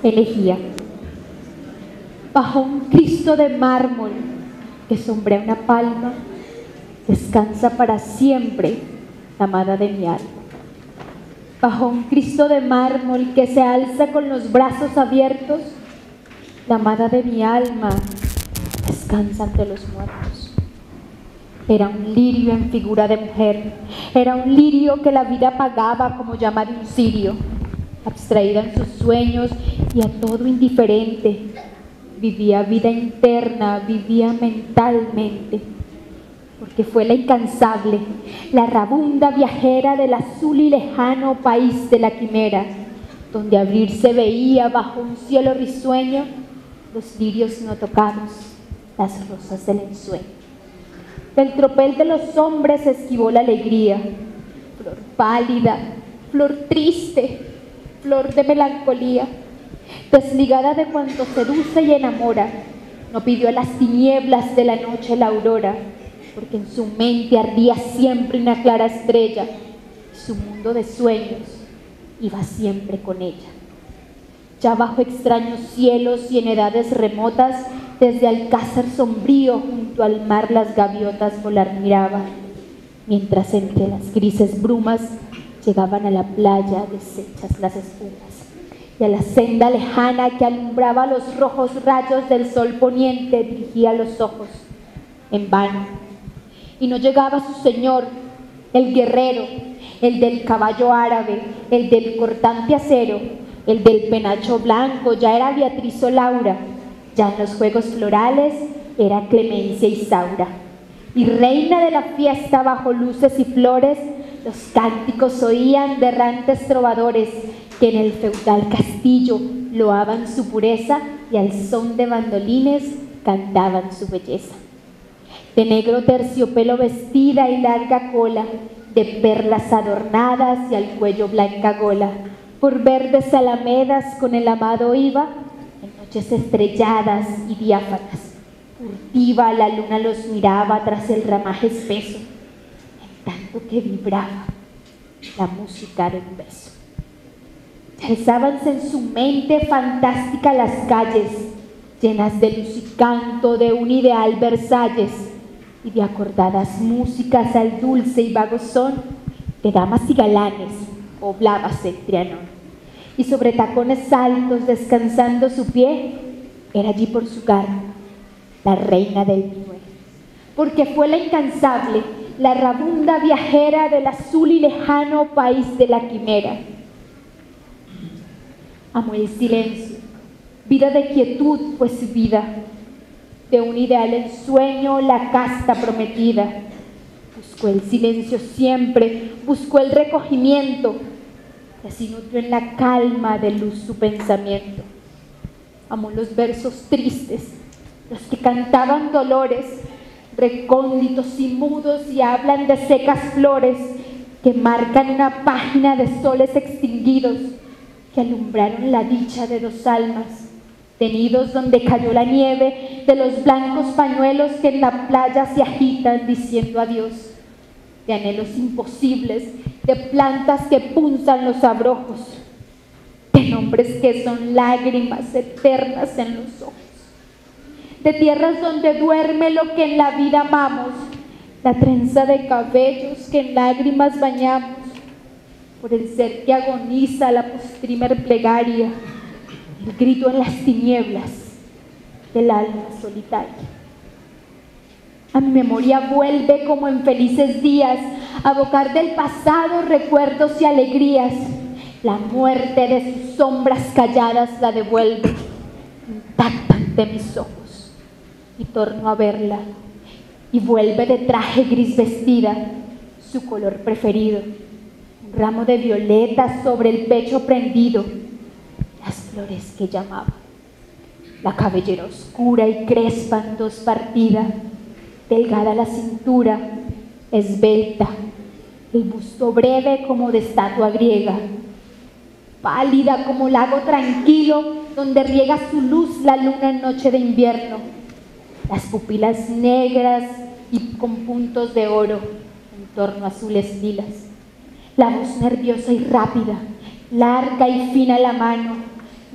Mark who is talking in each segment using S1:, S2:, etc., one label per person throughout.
S1: Elegía. Bajo un Cristo de mármol que sombrea una palma, descansa para siempre la amada de mi alma. Bajo un Cristo de mármol que se alza con los brazos abiertos, la amada de mi alma descansa ante los muertos. Era un lirio en figura de mujer, era un lirio que la vida apagaba como llama de un cirio, abstraída en sus sueños y a todo indiferente. Vivía vida interna, vivía mentalmente, porque fue la incansable, la errabunda viajera del azul y lejano país de la quimera, donde abrirse veía bajo un cielo risueño los lirios no tocados, las rosas del ensueño. Del tropel de los hombres esquivó la alegría, flor pálida, flor triste, flor de melancolía. Desligada de cuanto seduce y enamora, no pidió a las tinieblas de la noche la aurora, porque en su mente ardía siempre una clara estrella, y su mundo de sueños iba siempre con ella. Ya bajo extraños cielos y en edades remotas, desde alcázar sombrío junto al mar las gaviotas volar miraban, mientras entre las grises brumas llegaban a la playa deshechas las espumas, y a la senda lejana que alumbraba los rojos rayos del sol poniente dirigía los ojos, en vano. Y no llegaba su señor, el guerrero, el del caballo árabe, el del cortante acero, el del penacho blanco, ya era Beatriz o Laura, ya en los juegos florales era Clemencia Isaura. Y reina de la fiesta bajo luces y flores, los cánticos oían de errantes trovadores, que en el feudal castillo loaban su pureza y al son de bandolines cantaban su belleza. De negro terciopelo vestida y larga cola, de perlas adornadas y al cuello blanca gola, por verdes alamedas con el amado iba, en noches estrelladas y diáfanas. Furtiva la luna los miraba tras el ramaje espeso, en tanto que vibraba la música de un beso. Alzábanse en su mente fantástica las calles, llenas de luz y canto de un ideal Versalles, y de acordadas músicas al dulce y vago son de damas y galanes poblábase el Trianón. Y sobre tacones altos, descansando su pie, era allí por su cargo la reina del minué, porque fue la incansable, la errabunda viajera del azul y lejano país de la quimera. Amó el silencio, vida de quietud, pues vida, de un ideal ensueño, la casta prometida. Buscó el silencio siempre, buscó el recogimiento, y así nutrió en la calma de luz su pensamiento. Amó los versos tristes, los que cantaban dolores, recónditos y mudos y hablan de secas flores, que marcan una página de soles extinguidos, que alumbraron la dicha de dos almas, de nidos donde cayó la nieve, de los blancos pañuelos que en la playa se agitan diciendo adiós, de anhelos imposibles, de plantas que punzan los abrojos, de nombres que son lágrimas eternas en los ojos, de tierras donde duerme lo que en la vida amamos, la trenza de cabellos que en lágrimas bañamos, por el ser que agoniza la postrimer plegaria, el grito en las tinieblas del alma solitaria. A mi memoria vuelve como en felices días a evocar del pasado recuerdos y alegrías. La muerte de sus sombras calladas la devuelve intacta ante mis ojos, y torno a verla, y vuelve de traje gris vestida, su color preferido, un ramo de violetas sobre el pecho prendido, las flores que llamaba, la cabellera oscura y crespa en dos partida, delgada la cintura, esbelta, el busto breve como de estatua griega, pálida como lago tranquilo donde riega su luz la luna en noche de invierno, las pupilas negras y con puntos de oro en torno a azules lilas, la voz nerviosa y rápida, larga y fina la mano,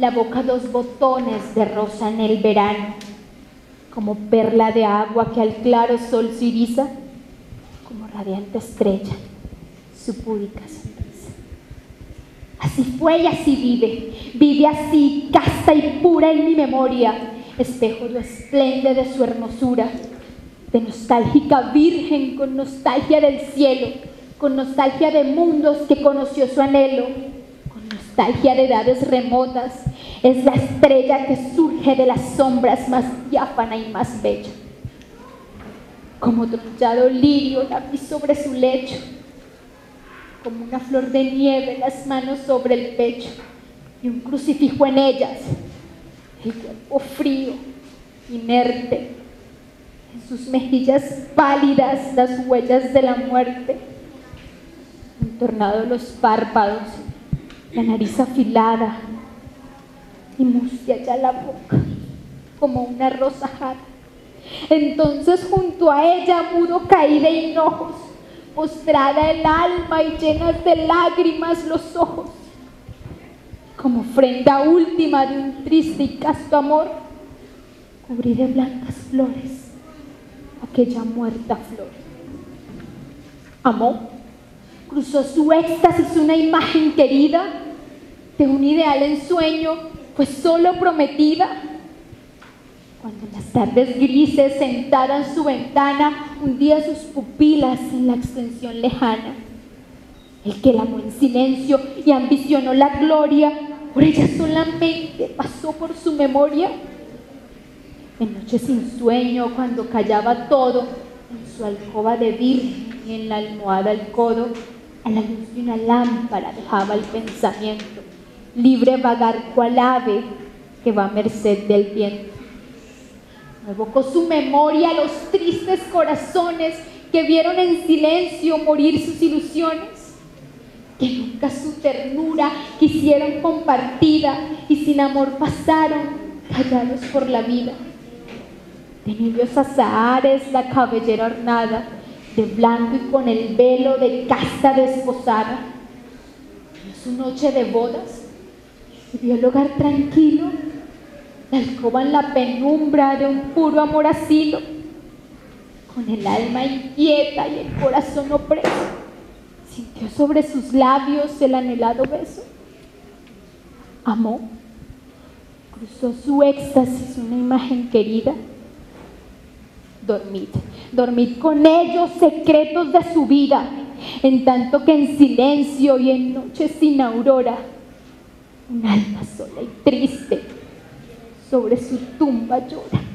S1: la boca dos botones de rosa en el verano, como perla de agua que al claro sol se iriza, como radiante estrella, su púdica sonrisa. Así fue y así vive así, casta y pura en mi memoria, espejo lo esplende de su hermosura, de nostálgica virgen con nostalgia del cielo, con nostalgia de mundos que conoció su anhelo, con nostalgia de edades remotas, es la estrella que surge de las sombras más diáfana y más bella. Como tronchado lirio la vi sobre su lecho, como una flor de nieve las manos sobre el pecho y un crucifijo en ellas, el cuerpo frío, inerte, en sus mejillas pálidas las huellas de la muerte, entornados los párpados, la nariz afilada y mustia ya la boca como una rosa jada. Entonces junto a ella mudo caí de hinojos, postrada el alma y llenas de lágrimas los ojos, como ofrenda última de un triste y casto amor, cubrí de blancas flores aquella muerta flor. Amó, cruzó su éxtasis una imagen querida de un ideal ensueño, pues solo prometida. Cuando en las tardes grises sentada en su ventana hundía sus pupilas en la extensión lejana, el que la amó en silencio y ambicionó la gloria, por ella solamente pasó por su memoria. En noches sin sueño, cuando callaba todo, en su alcoba de virgen y en la almohada el codo, a la luz de una lámpara dejaba el pensamiento, libre vagar cual ave que va a merced del viento. Evocó su memoria a los tristes corazones que vieron en silencio morir sus ilusiones, que nunca su ternura quisieron compartida y sin amor pasaron callados por la vida. De niños azahares la cabellera ornada, de blanco y con el velo de casta desposada. Vio su noche de bodas y vio el hogar tranquilo, la alcoba en la penumbra de un puro amor asilo, con el alma inquieta y el corazón opreso, sintió sobre sus labios el anhelado beso. Amó, cruzó su éxtasis una imagen querida. Dormid con ellos secretos de su vida, en tanto que en silencio y en noches sin aurora, un alma sola y triste sobre su tumba llora.